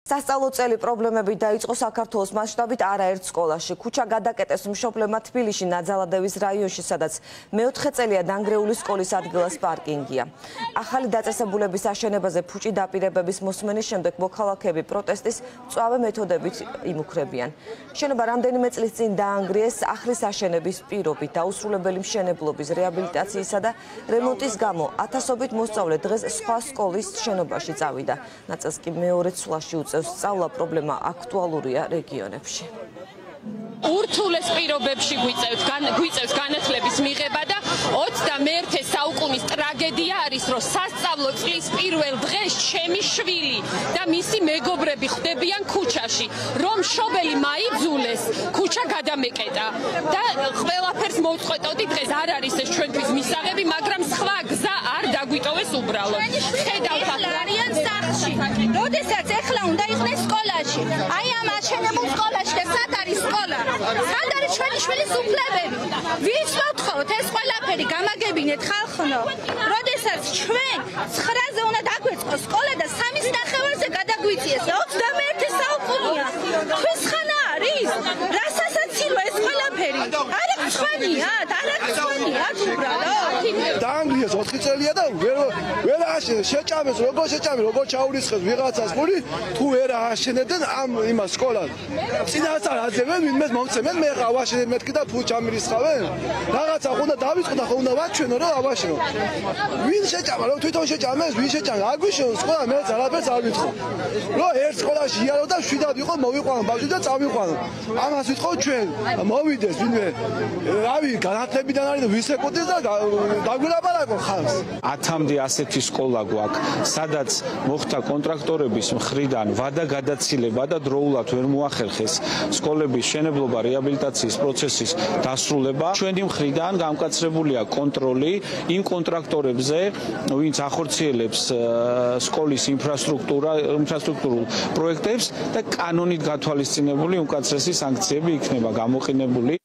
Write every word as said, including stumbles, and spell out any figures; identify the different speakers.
Speaker 1: სასწავლო წელი პრობლემები დაიწყო საქართველოს მასშტაბით არაერთ სკოლაში. ქუჩა გადაკეტეს მშობლებმა თბილისში ნაძალადევის რაიონში, სადაც მეოთხე წელია დანგრეული სკოლის ადგილას პარკინგია. ახალი დაწესებულების აშენებაზე ფუჭი დაპირებების მოსმენის შემდეგ მოქალაქეები პროტესტის მწვავე მეთოდებით იმუქრებიან. შენობა რამდენიმე წლის წინ დაანგრიეს ახლის აშენების პირობით, დაუსრულებელი მშენებლობის, რეაბილიტაციისა და რემონტის გამო ათასობით მოსწავლე დღეს სხვა სკოლის შენობაში წავიდა. ნაწილს კი მეორე ცვლაში უწევს სწავლა პრობლემა აქტუალურია რეგიონებში.
Speaker 2: ურთულეს პირობებში გვიწევთ გვიწევს განათლების მიღება და ოცდამეერთე საუკუნის ტრაგედია არის, რომ სასწავლო წლის პირველ დღეს ჩემი შვილი და მისი მეგობრები ხვდებიან ქუჩაში, რომ მშობელი მაიძულეს, ქუჩა გადამეკეტა და ყველაფერს მოვწყვეტოდი. დღეს არ არის ეს ჩვენთვის მისაღები, მაგრამ სხვა გზა არ დაგვიტოვეს უბრალოდ. ხედავთ
Speaker 3: არიან სახლში, როდესაც ეხლა უნდა იყვნენ სკოლაში. აი ამ აშენებულ სკოლაში და სად არის სკოლა? სად არის ჩვენი შვილის უფლებები? ვის ვთხოვთ ეს ყველაფერი გამაგებინეთ ხალხო, როდესაც ჩვენ ცხრაზე უნდა დაგვეწყოს სკოლა და სამის ნახევარზე გადაგვიწიეს. ოცდამეერთე საუკუნეა. თვის ხანა არის? რას ასაცილო ეს ყველაფერი? არა გცხვენიათ, არა გცხვენიათ უბრალოდ.
Speaker 4: დაანგრიეს ოთხი წელია და ვერ ვერ აშენეს, შეჭამეს, როგორ შეჭამეს, როგორ ჩაურისხეს ვიღაცას ფული, თუ ვერ აშენებდნენ ამ იმას სკოლას. წინასწარ აძლევენ ვინმეს მომცემენ, მე ხა ავაშენებ მეთქი და ფულ ჩამირისხავენ. რაღაცა უნდა დავიწყო და ხო უნდა ვაჩვენო რომ ავაშენო. ვინ შეჭამა, რომ თვითონ შეჭამეს, ვინ შეჭამა, არ გვიშენო სკოლა, მე ძალაფერს არ ვიტყო. რომ ერთ სკოლაში იარო და შვიდად იყო მოვიყვანო ბავშვი და წავიყვანო. ამას ვიტყო ჩვენ, მოვიდეს ვინმე. რავი, განათლებიდან არის და ვის ეკუთვნის და დაგვილაპარაკო ხალხს.
Speaker 5: ათამდე ასეთი სკოლა გვაქვს, სადაც მოხდა კონტრაქტორების მხრიდან ვადა გადაცილება და დროულად ვერ მოახერხეს სკოლების შენებლობა, რეაბილიტაციის პროცესის დასრულება. ჩვენი მხრიდან გამკაცრებულია კონტროლი იმ კონტრაქტორებზე, ვინც ახორციელებს სკოლის ინფრასტრუქტურა, ინფრასტრუქტურულ პროექტებს და კანონით გათვალისწინებული უმკაცრესი სანქციები იქნება გამოყენებული.